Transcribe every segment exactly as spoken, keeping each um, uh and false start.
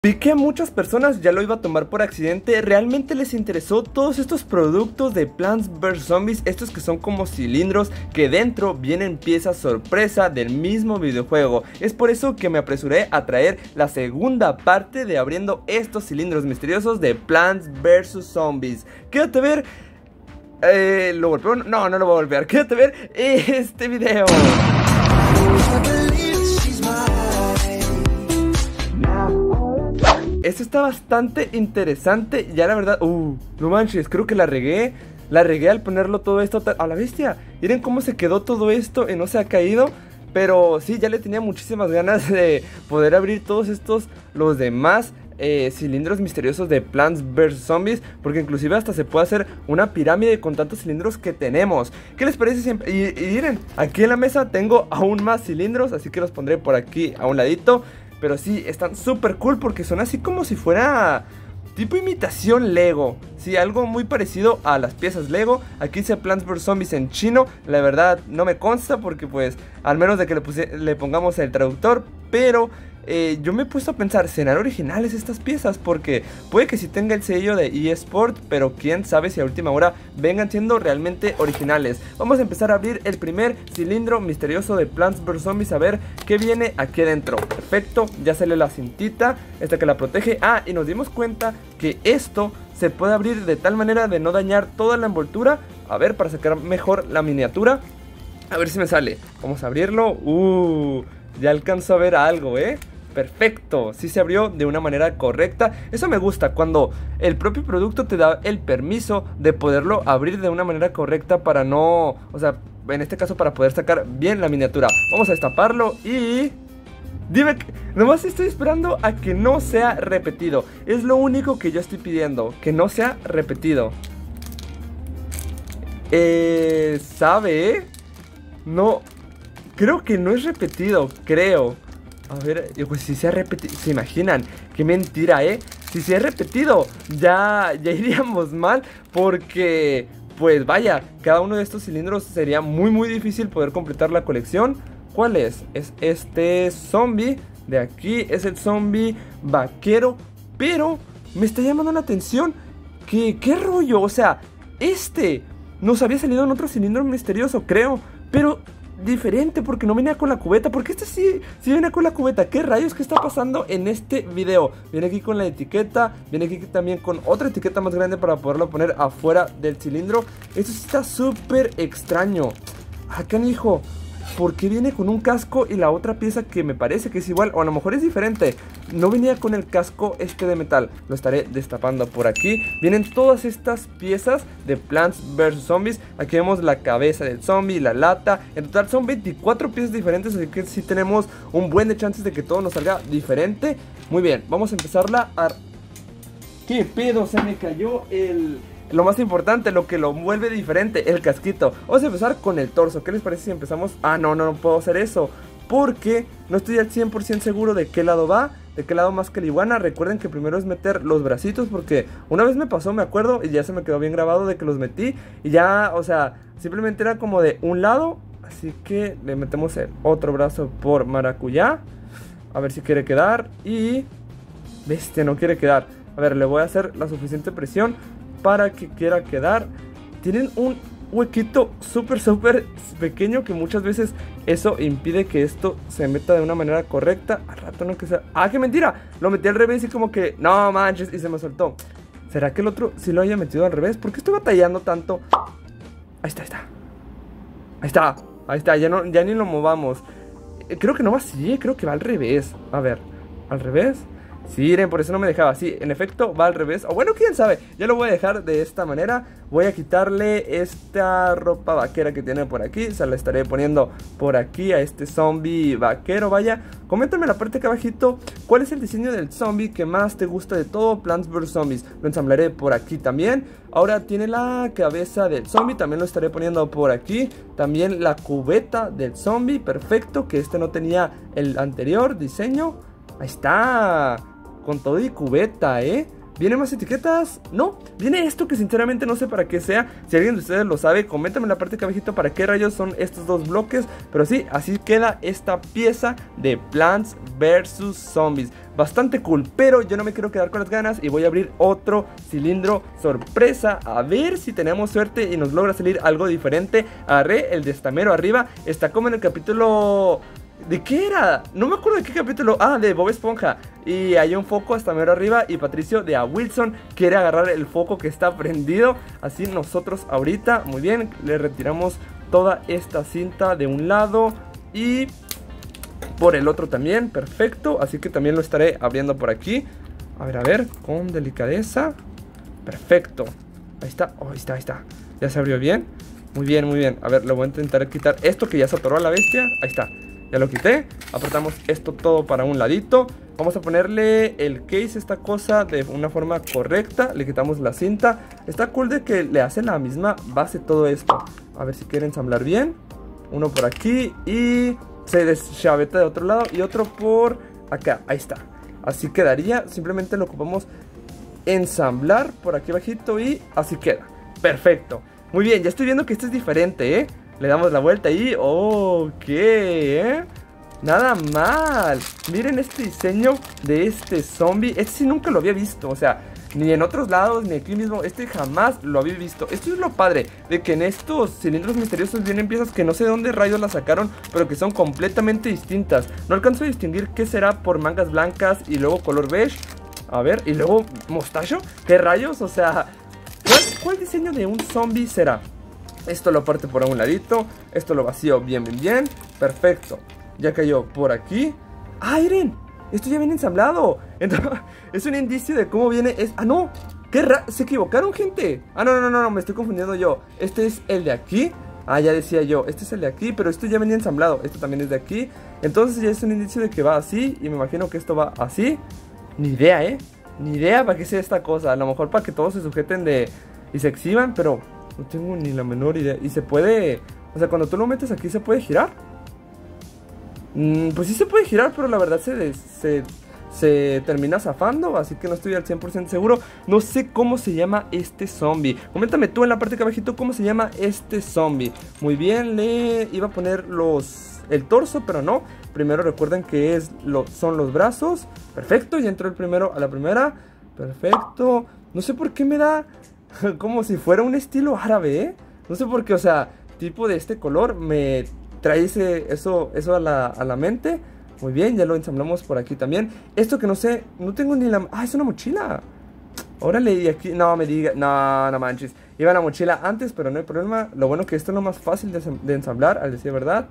Vi que a muchas personas ya lo iba a tomar por accidente. Realmente les interesó todos estos productos de Plants versus. Zombies. Estos que son como cilindros que dentro vienen piezas sorpresa del mismo videojuego. Es por eso que me apresuré a traer la segunda parte de abriendo estos cilindros misteriosos de Plants versus. Zombies. Quédate a ver. Eh, ¿Lo golpeo? No, no lo voy a golpear. Quédate a ver este video. Esto está bastante interesante. Ya la verdad, uh, no manches, creo que la regué. La regué al ponerlo todo esto a la bestia. Miren cómo se quedó todo esto y no se ha caído. Pero sí, ya le tenía muchísimas ganas de poder abrir todos estos, los demás eh, cilindros misteriosos de Plants versus. Zombies. Porque inclusive hasta se puede hacer una pirámide con tantos cilindros que tenemos. ¿Qué les parece siempre? Y, y miren, aquí en la mesa tengo aún más cilindros, así que los pondré por aquí a un ladito. Pero sí, están súper cool porque son así como si fuera tipo imitación Lego. Sí, algo muy parecido a las piezas Lego. Aquí dice Plants versus. Zombies en chino. La verdad no me consta porque pues al menos de que le, puse, le pongamos el traductor. Pero eh, yo me he puesto a pensar, ¿serán originales estas piezas? Porque puede que sí tenga el sello de eSport, pero quién sabe si a última hora vengan siendo realmente originales. Vamos a empezar a abrir el primer cilindro misterioso de Plants versus. Zombies. A ver qué viene aquí adentro. Perfecto, ya sale la cintita, esta que la protege. Ah, y nos dimos cuenta que esto se puede abrir de tal manera de no dañar toda la envoltura. A ver, para sacar mejor la miniatura. A ver si me sale. Vamos a abrirlo. Uh, ya alcanzo a ver algo, eh. Perfecto, sí se abrió de una manera correcta. Eso me gusta, cuando el propio producto te da el permiso de poderlo abrir de una manera correcta para no, o sea, en este caso para poder sacar bien la miniatura. Vamos a destaparlo y... dime que... nomás estoy esperando a que no sea repetido. Es lo único que yo estoy pidiendo, que no sea repetido. Eh... ¿Sabe? No... creo que no es repetido, creo. A ver, pues si se ha repetido, ¿se imaginan? Qué mentira, ¿eh? Si se ha repetido, ya, ya iríamos mal porque, pues vaya, cada uno de estos cilindros sería muy muy difícil poder completar la colección. ¿Cuál es? Es este zombie de aquí, es el zombie vaquero, pero me está llamando la atención que, ¿qué rollo? O sea, este nos había salido en otro cilindro misterioso, creo, pero... diferente porque no venía con la cubeta. Porque este sí, sí viene con la cubeta. ¿Qué rayos que está pasando en este video? Viene aquí con la etiqueta. Viene aquí también con otra etiqueta más grande para poderlo poner afuera del cilindro. Esto sí está súper extraño. Acá, hijo, ¿por qué viene con un casco y la otra pieza que me parece que es igual? O a lo mejor es diferente. No venía con el casco este de metal. Lo estaré destapando por aquí. Vienen todas estas piezas de Plants versus. Zombies. Aquí vemos la cabeza del zombie, la lata. En total son veinticuatro piezas diferentes, así que sí tenemos un buen de chances de que todo nos salga diferente. Muy bien, vamos a empezarla a... ¿Qué pedo? Se me cayó el... lo más importante, lo que lo vuelve diferente, el casquito. Vamos a empezar con el torso. ¿Qué les parece si empezamos? Ah, no, no, no puedo hacer eso porque no estoy al cien por ciento seguro de qué lado va, de qué lado más que la iguana. Recuerden que primero es meter los bracitos, porque una vez me pasó, me acuerdo, y ya se me quedó bien grabado de que los metí y ya, o sea, simplemente era como de un lado. Así que le metemos el otro brazo por maracuyá. A ver si quiere quedar. Y... bestia, no quiere quedar. A ver, le voy a hacer la suficiente presión para que quiera quedar. Tienen un huequito súper súper pequeño que muchas veces eso impide que esto se meta de una manera correcta. Al rato no que sea... ¡ah, qué mentira! Lo metí al revés y como que... no manches, y se me soltó. ¿Será que el otro sí lo haya metido al revés? ¿Por qué estoy batallando tanto? Ahí está, ahí está. Ahí está, ahí está, ya, no, ya ni lo movamos. Creo que no va así, creo que va al revés. A ver, ¿al revés? Sí, miren, por eso no me dejaba. Sí, en efecto, va al revés. O bueno, quién sabe. Ya lo voy a dejar de esta manera. Voy a quitarle esta ropa vaquera que tiene por aquí. Se la estaré poniendo por aquí a este zombie vaquero. Vaya, coméntame en la parte de acá abajito cuál es el diseño del zombie que más te gusta de todo Plants versus. Zombies. Lo ensamblaré por aquí también. Ahora tiene la cabeza del zombie. También lo estaré poniendo por aquí. También la cubeta del zombie. Perfecto, que este no tenía el anterior diseño. Ahí está. Con todo y cubeta, ¿eh? ¿Vienen más etiquetas? No, viene esto que sinceramente no sé para qué sea. Si alguien de ustedes lo sabe, coméntame en la parte de abajito para qué rayos son estos dos bloques. Pero sí, así queda esta pieza de Plants versus. Zombies. Bastante cool, pero yo no me quiero quedar con las ganas y voy a abrir otro cilindro sorpresa. A ver si tenemos suerte y nos logra salir algo diferente. Agarré el de estamero arriba. Está como en el capítulo... ¿De qué era? No me acuerdo de qué capítulo. Ah, de Bob Esponja. Y hay un foco hasta mero arriba. Y Patricio de A. Wilson quiere agarrar el foco que está prendido. Así nosotros ahorita, muy bien, le retiramos toda esta cinta de un lado. Y por el otro también, perfecto. Así que también lo estaré abriendo por aquí. A ver, a ver, con delicadeza. Perfecto. Ahí está, oh, ahí está, ahí está. Ya se abrió bien. Muy bien, muy bien. A ver, le voy a intentar quitar esto que ya se atoró a la bestia. Ahí está. Ya lo quité, apartamos esto todo para un ladito. Vamos a ponerle el case, esta cosa, de una forma correcta. Le quitamos la cinta. Está cool de que le hace la misma base todo esto. A ver si quiere ensamblar bien. Uno por aquí y se deschaveta de otro lado y otro por acá, ahí está. Así quedaría, simplemente lo ocupamos ensamblar por aquí bajito y así queda. Perfecto, muy bien, ya estoy viendo que este es diferente, ¿eh? Le damos la vuelta y... ok, ¿eh? Nada mal. Miren este diseño de este zombie. Este sí nunca lo había visto, o sea, ni en otros lados, ni aquí mismo. Este jamás lo había visto. Esto es lo padre, de que en estos cilindros misteriosos vienen piezas que no sé de dónde rayos las sacaron, pero que son completamente distintas. No alcanzo a distinguir qué será por mangas blancas y luego color beige. A ver, y luego mostacho. ¿Qué rayos? O sea, ¿cuál, cuál diseño de un zombie será? Esto lo parte por un ladito. Esto lo vacío bien, bien, bien. Perfecto. Ya cayó por aquí. ¡Ah, Iren! Esto ya viene ensamblado. Entonces, es un indicio de cómo viene. Es... ¡Ah, no! ¡Qué ra... Se equivocaron, gente! Ah, no, no, no, no, me estoy confundiendo yo. Este es el de aquí. Ah, ya decía yo. Este es el de aquí, pero esto ya venía ensamblado. Esto también es de aquí. Entonces ya es un indicio de que va así. Y me imagino que esto va así. Ni idea, ¿eh? Ni idea para qué sea esta cosa. A lo mejor para que todos se sujeten de... y se exhiban, pero... no tengo ni la menor idea. Y se puede... o sea, cuando tú lo metes aquí, ¿se puede girar? Mm, pues sí se puede girar, pero la verdad se, se, se termina zafando. Así que no estoy al cien por ciento seguro. No sé cómo se llama este zombie. Coméntame tú en la parte de abajito cómo se llama este zombie. Muy bien, le iba a poner los... el torso, pero no. Primero recuerden que es lo, son los brazos. Perfecto, ya entró el primero a la primera. Perfecto. No sé por qué me da... como si fuera un estilo árabe, ¿eh? No sé por qué, o sea, tipo de este color me trae ese, eso, eso a la, a la mente. Muy bien, ya lo ensamblamos por aquí también. Esto que no sé, no tengo ni la... ah, es una mochila. Órale, y aquí, no me diga, no, no manches. Iba la mochila antes, pero no hay problema. Lo bueno que esto es lo más fácil de, de ensamblar, al decir verdad.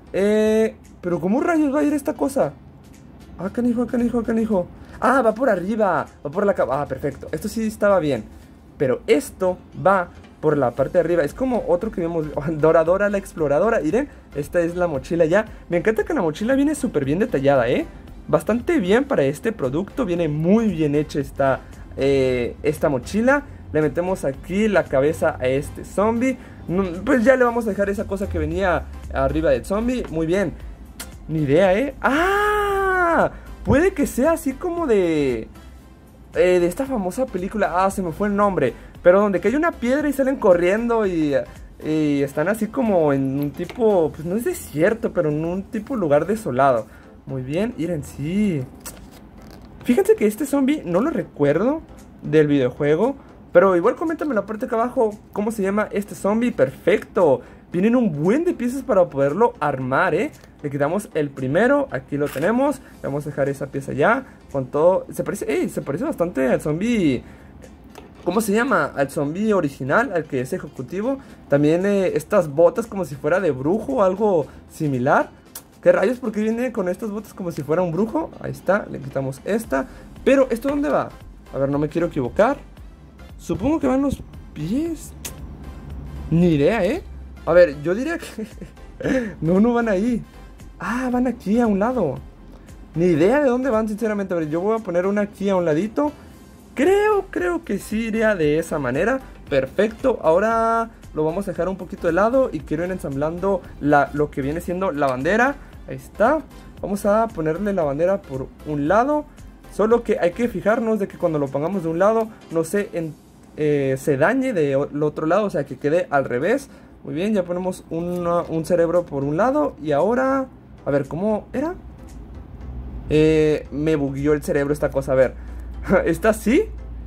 Eh, pero ¿cómo rayos va a ir esta cosa? Ah, canijo, canijo, canijo. Ah, va por arriba, va por la cama. Ah, perfecto, esto sí estaba bien. Pero esto va por la parte de arriba. Es como otro que vimos, Doradora la exploradora. Miren, esta es la mochila ya. Me encanta que la mochila viene súper bien detallada, ¿eh? Bastante bien para este producto. Viene muy bien hecha esta, eh, esta mochila. Le metemos aquí la cabeza a este zombie. Pues ya le vamos a dejar esa cosa que venía arriba del zombie. Muy bien. Ni idea, ¿eh? ¡Ah! Puede que sea así como de... Eh, de esta famosa película, ah, se me fue el nombre, pero donde cae una piedra y salen corriendo y, y están así como en un tipo, pues no es desierto, pero en un tipo lugar desolado. Muy bien, miren, sí. Fíjense que este zombie no lo recuerdo del videojuego, pero igual coméntame en la parte de acá abajo cómo se llama este zombie. Perfecto. Vienen un buen de piezas para poderlo armar, ¿eh? Le quitamos el primero, aquí lo tenemos. Le vamos a dejar esa pieza ya, con todo... Se parece, ey, se parece bastante al zombie... ¿Cómo se llama? Al zombie original, al que es ejecutivo. También eh, estas botas como si fuera de brujo o algo similar. ¿Qué rayos? ¿Por qué viene con estas botas como si fuera un brujo? Ahí está, le quitamos esta. Pero, ¿esto dónde va? A ver, no me quiero equivocar. Supongo que van los pies. Ni idea, ¿eh? A ver, yo diría que... no, no van ahí. Ah, van aquí a un lado. Ni idea de dónde van, sinceramente. A ver, yo voy a poner una aquí a un ladito. Creo, creo que sí iría de esa manera. Perfecto, ahora lo vamos a dejar un poquito de lado. Y quiero ir ensamblando la, lo que viene siendo la bandera. Ahí está. Vamos a ponerle la bandera por un lado. Solo que hay que fijarnos de que cuando lo pongamos de un lado no se, en, eh, se dañe del otro lado, o sea que quede al revés. Muy bien, ya ponemos una, un cerebro por un lado. Y ahora, a ver, ¿cómo era? Eh, me bugueó el cerebro esta cosa, a ver. ¿Está así?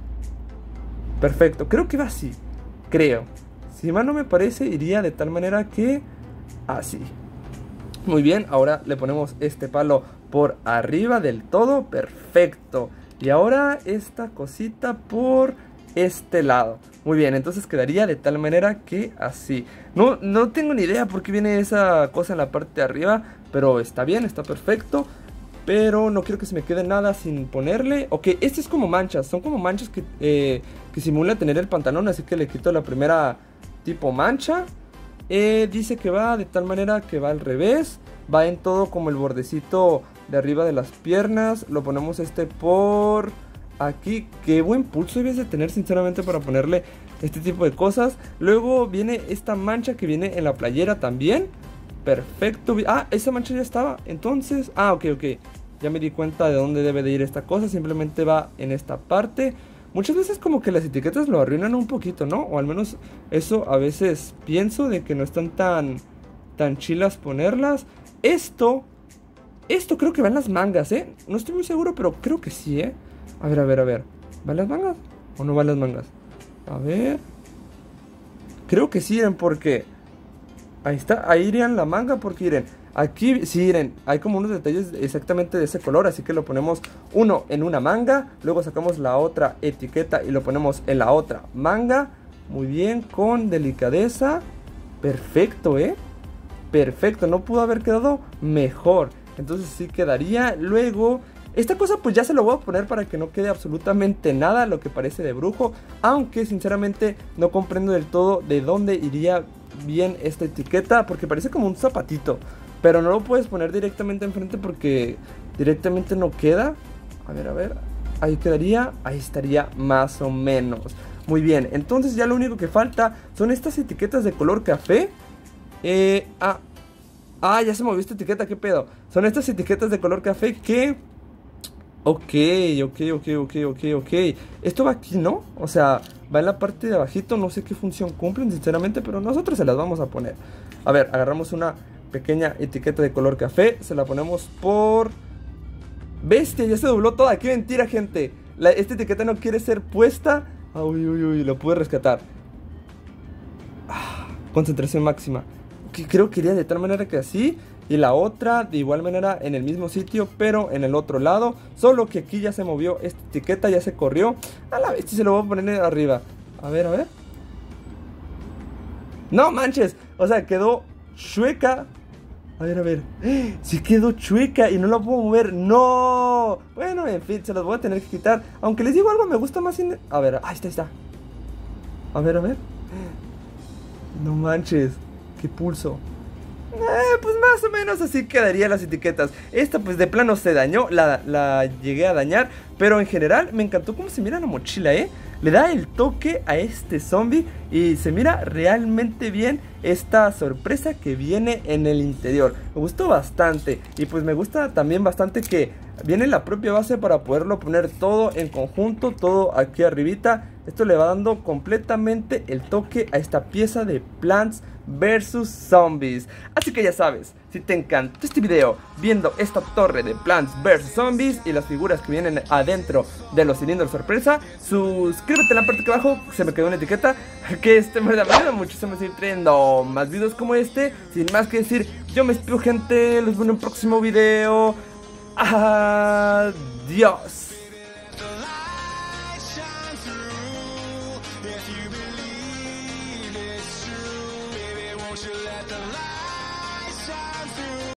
Perfecto, creo que va así. Creo. Si mal no me parece, iría de tal manera que así. Muy bien, ahora le ponemos este palo por arriba del todo. Perfecto. Y ahora esta cosita por este lado. Muy bien, entonces quedaría de tal manera que así. No, no tengo ni idea por qué viene esa cosa en la parte de arriba, pero está bien, está perfecto. Pero no quiero que se me quede nada sin ponerle. Ok, este es como manchas, son como manchas que, eh, que simulan tener el pantalón. Así que le quito la primera tipo mancha. eh, Dice que va de tal manera que va al revés. Va en todo como el bordecito de arriba de las piernas. Lo ponemos este por aquí. Qué buen pulso debes de tener sinceramente para ponerle este tipo de cosas. Luego viene esta mancha que viene en la playera también. Perfecto. Ah, esa mancha ya estaba. Entonces, ah, ok, ok. Ya me di cuenta de dónde debe de ir esta cosa. Simplemente va en esta parte. Muchas veces como que las etiquetas lo arruinan un poquito, ¿no? O al menos eso a veces pienso de que no están tan, tan chilas ponerlas. Esto, esto creo que va en las mangas, ¿eh? No estoy muy seguro, pero creo que sí, ¿eh? A ver, a ver, a ver. ¿Va en las mangas o no va en las mangas? A ver. Creo que sí, ¿eh? Porque... ahí está, ahí irían la manga porque miren, aquí sí miren, hay como unos detalles exactamente de ese color, así que lo ponemos uno en una manga, luego sacamos la otra etiqueta y lo ponemos en la otra manga, muy bien, con delicadeza, perfecto, eh, perfecto, no pudo haber quedado mejor, entonces sí quedaría, luego... esta cosa pues ya se lo voy a poner para que no quede absolutamente nada lo que parece de brujo, aunque sinceramente no comprendo del todo de dónde iría bien esta etiqueta, porque parece como un zapatito, pero no lo puedes poner directamente enfrente porque directamente no queda. A ver, a ver, ahí quedaría, ahí estaría más o menos. Muy bien, entonces ya lo único que falta son estas etiquetas de color café. Eh, ah, ah, ya se movió esta etiqueta, ¿qué pedo? Son estas etiquetas de color café que... Ok, ok, ok, ok, ok, ok. Esto va aquí, ¿no? O sea, va en la parte de abajito. No sé qué función cumplen, sinceramente, pero nosotros se las vamos a poner. A ver, agarramos una pequeña etiqueta de color café. Se la ponemos por... bestia, ya se dobló toda. Qué mentira, gente. La, esta etiqueta no quiere ser puesta. Ah, uy, uy, uy, lo pude rescatar. Ah, concentración máxima. Que creo que iría de tal manera que así. Y la otra de igual manera en el mismo sitio, pero en el otro lado. Solo que aquí ya se movió esta etiqueta, ya se corrió. A la vez se lo voy a poner arriba. A ver, a ver. No manches, o sea, quedó chueca. A ver, a ver. Sí quedó chueca y no la puedo mover. No. Bueno, en fin, se las voy a tener que quitar. Aunque les digo algo, me gusta más sin... A ver, ahí está, ahí está. A ver, a ver. No manches, qué pulso. Eh, pues más o menos así quedarían las etiquetas. Esta pues de plano se dañó, la, la llegué a dañar, pero en general me encantó cómo se mira la mochila, ¿eh? Le da el toque a este zombie y se mira realmente bien esta sorpresa que viene en el interior. Me gustó bastante y pues me gusta también bastante que viene la propia base para poderlo poner todo en conjunto, todo aquí arribita. Esto le va dando completamente el toque a esta pieza de Plants versus. Zombies. Así que ya sabes, si te encantó este video viendo esta torre de Plants versus. Zombies y las figuras que vienen adentro de los cilindros sorpresa, suscríbete en la parte de abajo, se me quedó una etiqueta, que este me da muchísimo seguir trayendo más videos como este. Sin más que decir, yo me despido, gente, los veo en un próximo video. Adiós.